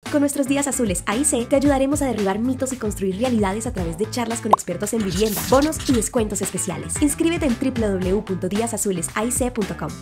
Con nuestros días azules AIC te ayudaremos a derribar mitos y construir realidades a través de charlas con expertos en vivienda, bonos y descuentos especiales. Inscríbete en www.diasazulesaic.com.